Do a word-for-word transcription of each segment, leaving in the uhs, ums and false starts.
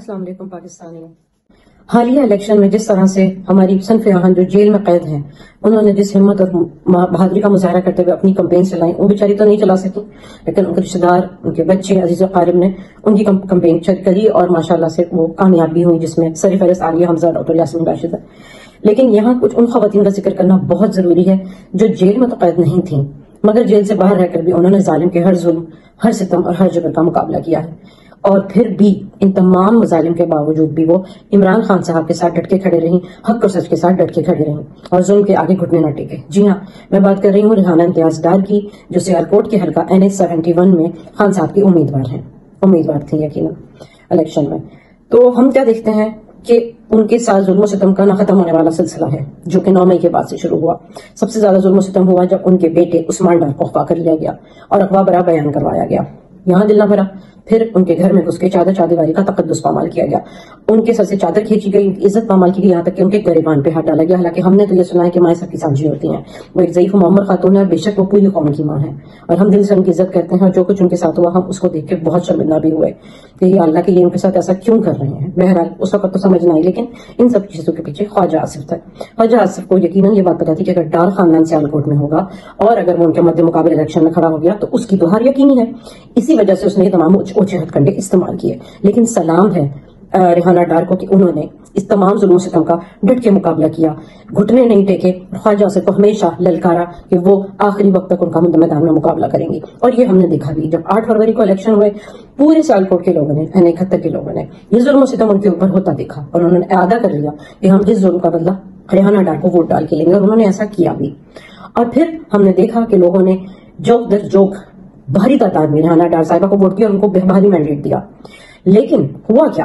السلام علیکم پاکستانیوں۔ حالیہ الیکشن میں جس طرح سے ہماری صنف آہن جو جیل میں قید ہیں، انہوں نے جس ہمت اور بہادری کا مظاہرہ کرتے ہوئے اپنی کمپین چلائی، وہ بیچاری تو نہیں چلا سکی، لیکن ان کے رشتے دار، ان کے بچے عزیز و قارب نے ان کی کمپین کری اور ماشاءاللہ سے وہ کامیاب بھی ہوئی، جس میں سر فہرست عالیہ حمزہ، ڈاکٹر یاسمین راشد ہے۔ لیکن یہاں کچھ ان خواتین کا ذکر کرنا بہت ضروری ہے جو جیل میں تو قید نہیں تھیں، مگر جیل سے باہر رہ کر بھی انہوں نے ظالم کے ہر ظلم، ہر ستم اور ہر جبر کا مقابلہ کیا ہے، اور پھر بھی ان تمام مظالم کے باوجود بھی وہ عمران خان صاحب کے ساتھ ڈٹ کے کھڑے رہیں، حق اور سچ کے ساتھ ڈٹ کے کھڑے رہیں اور ظلم کے آگے گھٹنے نہ ٹکے۔ جی ہاں، میں بات کر رہی ہوں ریحانہ امتیاز ڈار کی، جو سیالکوٹ کے حلقہ این ایچ سیونٹی ون میں خان صاحب کی امیدوار ہیں، امیدوار تھی یقیناً الیکشن میں۔ تو ہم کیا دیکھتے ہیں کہ ان کے ساتھ ظلم و ستم کا نہ ختم ہونے والا سلسلہ ہے، جو کہ نو مئی کے بعد سے شروع ہوا۔ سب سے زیادہ ظلم و ستم ہوا جب ان کے بیٹے عثمان ڈار کو اغوا کر لیا گیا اور اغوا برا بیان کروایا گیا، یہاں دل نہ بھرا۔ پھر ان کے گھر میں گھس کے چادر چادیواری کا تقدس پامال کیا گیا، ان کے سر سے چادر کھینچی گئی، ان کی عزت پامال کی گئی، یہاں تک کہ ان کے گریبان پہ ہاتھ ڈالا گیا۔ حالانکہ ہم نے تو یہ سنا ہے کہ مائیں سب کی سانجھی ہوتی ہیں، وہ ایک ضعیف معمر خاتون ہے، بے شک وہ پوری قوم کی ماں ہے، اور ہم دل سے ان کی عزت کرتے ہیں، اور جو کچھ ان کے ساتھ ہوا ہم اس کو دیکھ کے بہت شرمندہ بھی ہوئے کہ یہ اللہ کے لیے ان کے ساتھ ایسا کیوں کر رہے ہیں۔ بہرحال اس وقت تو سمجھ نہ آئی، لیکن ان سب چیزوں کے پیچھے خواجہ آصف تھا۔ خواجہ آصف کو یقیناً یہ بات پتا تھی کہ اگر ڈار خاندان سیالکوٹ میں ہوگا اور اگر وہ ان کے مد مقابل الیکشن میں کھڑا ہو گیا تو اس کی تو ہار یقینی ہے، اسی وجہ سے اس نے یہ تمام اوچھے ہتھ کنڈے استعمال کیے۔ لیکن سلام ہے ریحانہ ڈار کو کہ انہوں نے اس تمام ظلم و ستم کا ڈٹ کے مقابلہ کیا، گھٹنے نہیں ٹیکے، خواجہ آصف کو ہمیشہ للکارا کہ وہ آخری وقت تک ان کا میدان میں مقابلہ کریں گی، اور یہ ہم نے دیکھا بھی۔ جب آٹھ فروری کو الیکشن ہوئے، پورے سیالکوٹ کے لوگوں نے، این اکہتر کے لوگوں نے یہ ظلم و ستم ان کے اوپر ہوتا دیکھا، اور انہوں نے اعادہ کر لیا کہ ہم اس ظلم کا بدلہ ریحانہ ڈار کو ووٹ ڈال کے لیں گے، اور انہوں نے ایسا کیا بھی۔ اور پھر ہم نے دیکھا کہ لوگوں نے جوک در جوک بھاری تعداد میں ریحانہ ڈار صاحبہ کو ووٹ کیا اور ان کو بھاری مینڈیٹ دیا۔ لیکن ہوا کیا،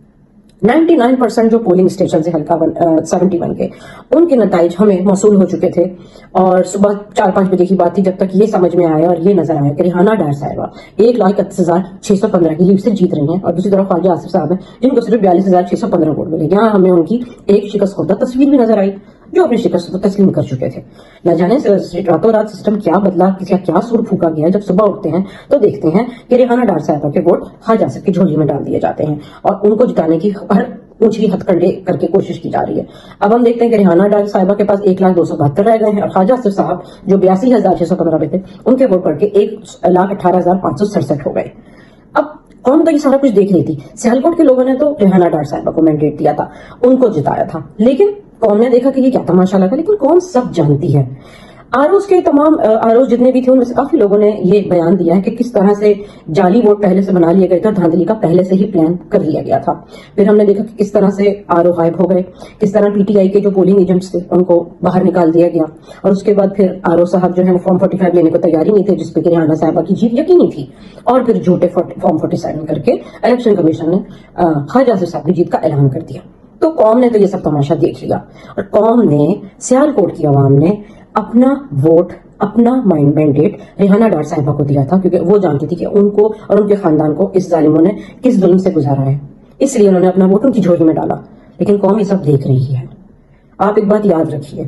نائنٹی نائن پرسنٹ جو پولنگ اسٹیشن سے حلقہ سیونٹی ون کے، ان کے نتائج ہمیں موصول ہو چکے تھے، اور صبح چار پانچ بجے کی بات تھی جب تک یہ سمجھ میں آیا اور یہ نظر آیا کہ ریحانہ ڈار صاحبہ ایک لاکھ اکتیس ہزار چھ سو پندرہ کی لیڈ سے جیت رہی ہیں، اور دوسری طرف خواجہ آصف صاحب ہیں جن کو صرف بیالیس ہزار چھ سو پندرہ ووٹ ملے۔ یہاں ہمیں ان کی ایک شکست خوردہ تصویر بھی نظر آئی، جو اپنی شکست کو تسلیم کر چکے تھے۔ نہ جانے راتوں رات سسٹم کیا بدلا، کسی کا کیا سور پھونکا گیا، جب صبح اٹھتے ہیں تو دیکھتے ہیں کہ ریحانہ ڈار صاحبہ کے ووٹ خواجہ آصف کی جھولی میں ڈال دیے جاتے ہیں، اور ان کو جتانے کی ہر اونچی ہتھ کنڈے کر کے کوشش کی جا رہی ہے۔ اب ہم دیکھتے ہیں کہ ریحانہ ڈار صاحبہ کے پاس ایک لاکھ دو سو بہتر رہ گئے ہیں، اور خواجہ آصف صاحب جو بیاسی ہزار چھ سو پندرہ پہ تھے، ان کے ووٹ بڑھ کے ایک لاکھ اٹھارہ ہزار پانچ سو سڑسٹھ ہو گئے۔ اب قوم تو یہ سارا کچھ دیکھ رہی تھی، سیالکوٹ کے لوگوں نے تو ریحانہ ڈار صاحبہ کو مینڈیٹ دیا تھا، ان کو جتایا تھا، لیکن قوم نے دیکھا کہ یہ کیا تماشا لگا۔ لیکن قوم سب جانتی ہے، آروز کے تمام آروز جتنے بھی تھے ان میں سے کافی لوگوں نے یہ بیان دیا ہے کہ کس طرح سے جعلی ووٹ پہلے سے بنا لیے گئے تھے، دھاندلی کا پہلے سے ہی پلان کر لیا گیا تھا۔ پھر ہم نے دیکھا کہ کس طرح سے آرو غائب ہو گئے، کس طرح پی ٹی آئی کے جو پولنگ ایجنٹس تھے ان کو باہر نکال دیا گیا، اور اس کے بعد پھر آرو صاحب جو ہے وہ فارم فورٹی فائیو لینے کو تیاری نہیں تھے، جس پہ کہ ریحانہ صاحبہ کی جیت یقینی تھی، اور پھر جھوٹے فارم فورٹی سیون کر کے الیکشن کمیشن نے خواجہ آصف صاحب کی جیت کا اعلان کر دیا۔ تو قوم نے تو یہ سب تماشا دیکھ لیا، اور قوم نے، سیالکوٹ کی عوام نے اپنا ووٹ، اپنا مائنڈ مینڈیٹ ریحانہ ڈار صاحبہ کو دیا تھا، کیونکہ وہ جانتی تھی کہ ان کو اور ان کے خاندان کو اس ظالموں نے کس ظلم سے گزارا ہے، اس لیے انہوں نے اپنا ووٹ ان کی جھولی میں ڈالا۔ لیکن قوم یہ سب دیکھ رہی ہے۔ آپ ایک بات یاد رکھیے،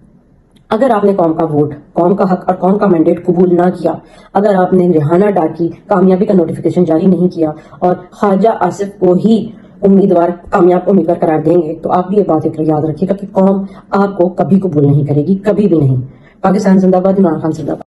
اگر آپ نے قوم کا ووٹ، قوم کا حق اور قوم کا مینڈیٹ قبول نہ کیا، اگر آپ نے ریحانہ ڈار کی کامیابی کا نوٹیفیکیشن جاری نہیں کیا اور خواجہ آصف کو ہی امیدوار کامیاب امیدوار قرار دیں گے، تو آپ بھی یہ بات ایک یاد رکھیے گا کہ قوم آپ کو کبھی قبول نہیں کرے گی، کبھی بھی نہیں۔ پاکستان زندہ باد، عمران خان زندہ باد۔